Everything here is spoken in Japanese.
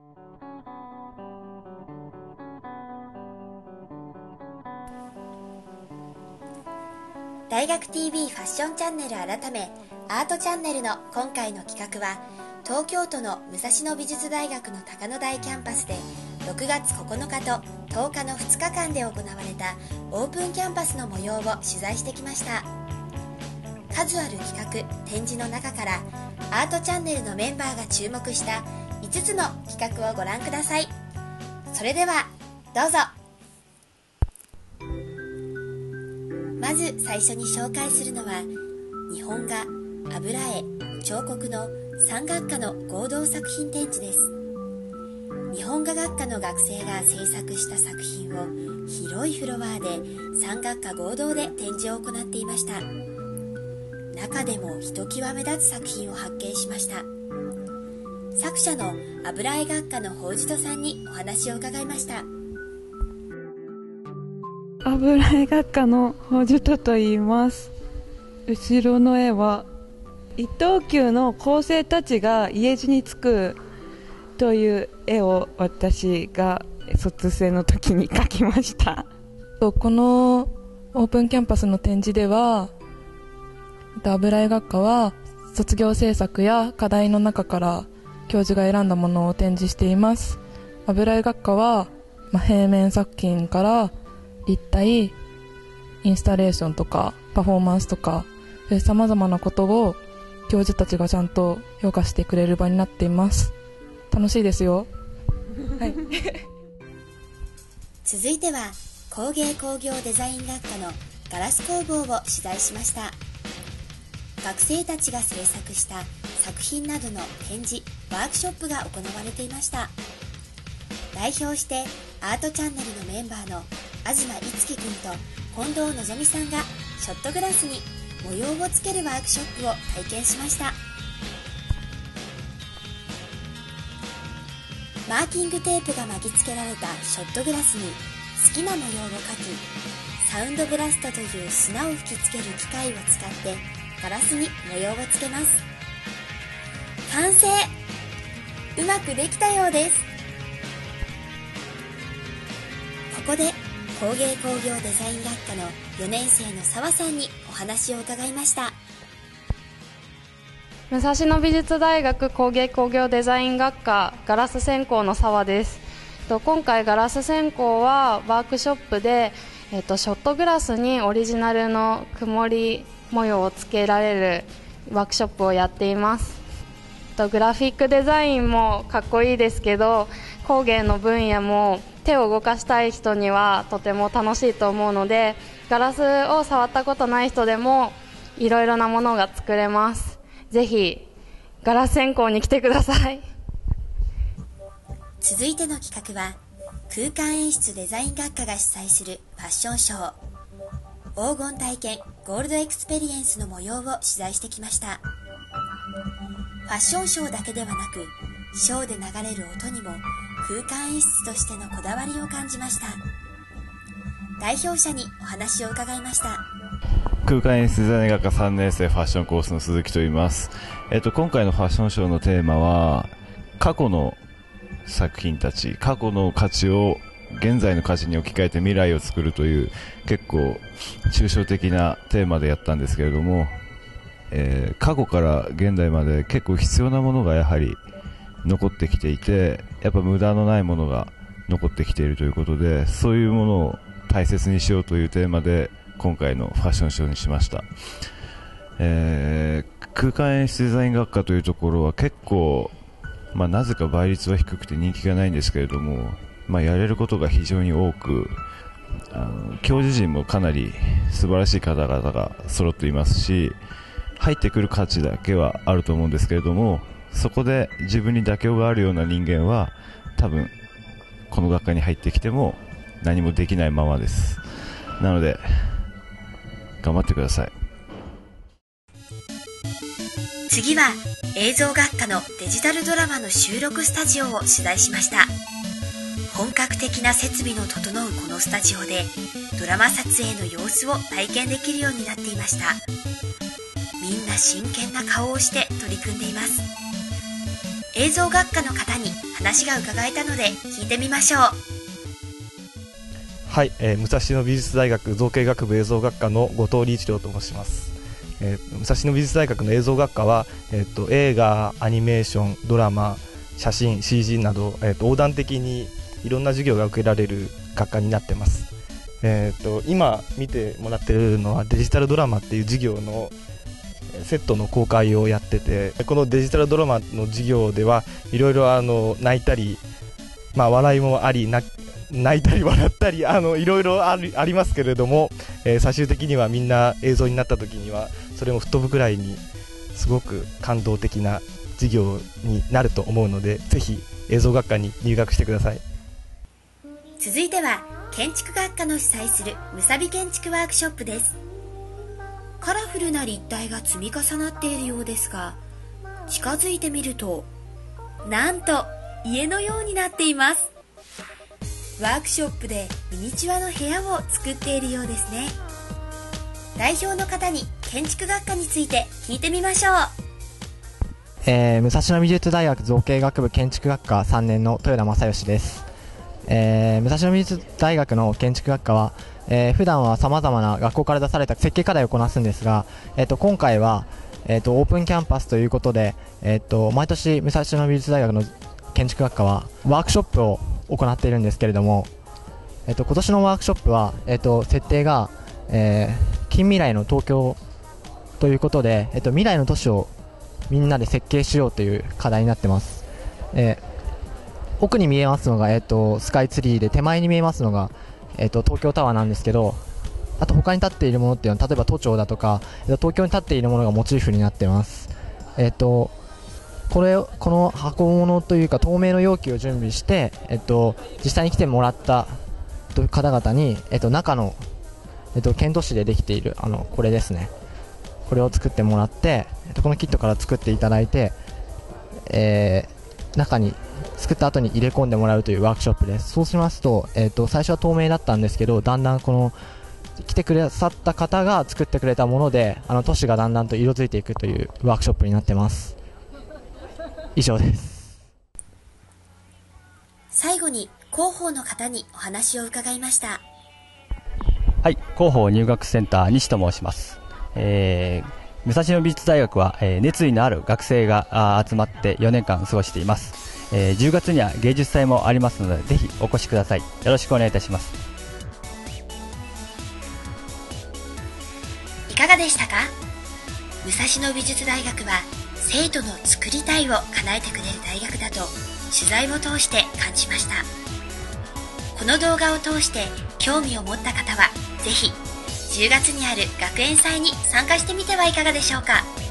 大学 TV ファッションチャンネル改めアートチャンネルの今回の企画は、東京都の武蔵野美術大学の高野台キャンパスで6月9日と10日の2日間で行われたオープンキャンパスの模様を取材してきました。数ある企画・展示の中からアートチャンネルのメンバーが注目した5つの企画をご覧ください。それではどうぞ。まず最初に紹介するのは、日本画、油絵、彫刻の3学科の合同作品展示です。日本画学科の学生が制作した作品を広いフロアで3学科合同で展示を行っていました。中でもひときわ目立つ作品を発見しました。作者の油絵学科の法地戸さんにお話を伺いました。 油絵学科の法地戸と言います。後ろの絵は一等級の校生たちが家路につくという絵を私が卒生の時に描きました。 このオープンキャンパスの展示では、油絵学科は卒業制作や課題の中から教授が選んだものを展示しています。油絵学科は、平面作品から立体、インスタレーションとかパフォーマンスとか、様々なことを教授たちがちゃんと評価してくれる場になっています。楽しいですよ。はい、 続いては工芸工業デザイン学科のガラス工房を取材しました。学生たちが制作した作品などの展示・ワークショップが行われていました。代表してアートチャンネルのメンバーの東樹くんと近藤希美さんがショットグラスに模様をつけるワークショップを体験しました。マーキングテープが巻きつけられたショットグラスに好きな模様を描き、サウンドブラストという砂を吹きつける機械を使ってガラスに模様をつけます。完成！うまくできたようです。ここで工芸工業デザイン学科の4年生の澤さんにお話を伺いました。 武蔵野美術大学工芸工業デザイン学科ガラス専攻の澤です。今回ガラス専攻はワークショップで、ショットグラスにオリジナルの曇り模様をつけられるワークショップをやっています。グラフィックデザインもかっこいいですけど、工芸の分野も手を動かしたい人にはとても楽しいと思うので、ガラスを触ったことない人でもいろいろなものが作れます。ぜひガラス専攻に来てください。 続いての企画は、空間演出デザイン学科が主催するファッションショー、黄金体験ゴールドエクスペリエンスの模様を取材してきました。ファッションショーだけではなく、ショーで流れる音にも空間演出としてのこだわりを感じました。代表者にお話を伺いました。 空間演出デザイン学科3年生ファッションコースの鈴木と言います。今回のファッションショーのテーマは、過去の作品たち、過去の価値を現在の価値に置き換えて未来を作るという結構抽象的なテーマでやったんですけれども、過去から現代まで結構必要なものがやはり残ってきていて、やっぱ無駄のないものが残ってきているということで、そういうものを大切にしようというテーマで今回のファッションショーにしました。空間演出デザイン学科というところは結構、なぜか倍率は低くて人気がないんですけれども、やれることが非常に多く、教授陣もかなり素晴らしい方々が揃っていますし、入ってくる価値だけはあると思うんですけれども、そこで自分に妥協があるような人間は多分この学科に入ってきても何もできないままです。なので頑張ってください。 次は映像学科のデジタルドラマの収録スタジオを取材しました。本格的な設備の整うこのスタジオでドラマ撮影の様子を体験できるようになっていました。みんな真剣な顔をして取り組んでいます。 映像学科の方に話が伺えたので聞いてみましょう。 はい、武蔵野美術大学造形学部映像学科の後藤理一郎と申します。武蔵野美術大学の映像学科は、映画、アニメーション、ドラマ、写真、CG など、横断的にいろんな授業が受けられる学科になってます。今見てもらってるのはデジタルドラマっていう授業のセットの公開をやってて、このデジタルドラマの授業ではいろいろ泣いたり、笑いもあり、泣いたり笑ったりいろいろありますけれども、最終的にはみんな映像になった時にはそれも吹っ飛ぶくらいにすごく感動的な授業になると思うので、ぜひ映像学科に入学してください。 続いては建築学科の主催するむさび建築ワークショップです。カラフルな立体が積み重なっているようですが、近づいてみるとなんと家のようになっています。ワークショップでミニチュアの部屋を作っているようですね。代表の方に建築学科について聞いてみましょう。 武蔵野美術大学造形学部建築学科3年の豊田正義です。武蔵野美術大学の建築学科は、普段はさまざまな学校から出された設計課題をこなすんですが、今回は、オープンキャンパスということで、毎年武蔵野美術大学の建築学科はワークショップを行っているんですけれども、今年のワークショップは、設定が、近未来の東京ということで、未来の都市をみんなで設計しようという課題になってます。奥に見えますのが、スカイツリーで、手前に見えますのが、東京タワーなんですけど、あと他に立っているものっていうのは例えば都庁だとか、東京に立っているものがモチーフになってます。この箱物というか透明の容器を準備して、実際に来てもらった方々に、中の、県都市でできているこれですね、これを作ってもらって、このキットから作っていただいて、中に作った後に入れ込んでもらうというワークショップです。そうしますと、最初は透明だったんですけど、だんだんこの来てくださった方が作ってくれたもので、都市がだんだんと色づいていくというワークショップになってます。以上です。 最後に広報の方にお話を伺いました。 はい、広報入学センター西と申します。武蔵野美術大学は、熱意のある学生が集まって4年間過ごしています。10月には芸術祭もありますので、ぜひお越しください。よろしくお願いいたします。 いかがでしたか？武蔵野美術大学は生徒の作りたいを叶えてくれる大学だと取材を通して感じました。この動画を通して興味を持った方はぜひ10月にある学園祭に参加してみてはいかがでしょうか。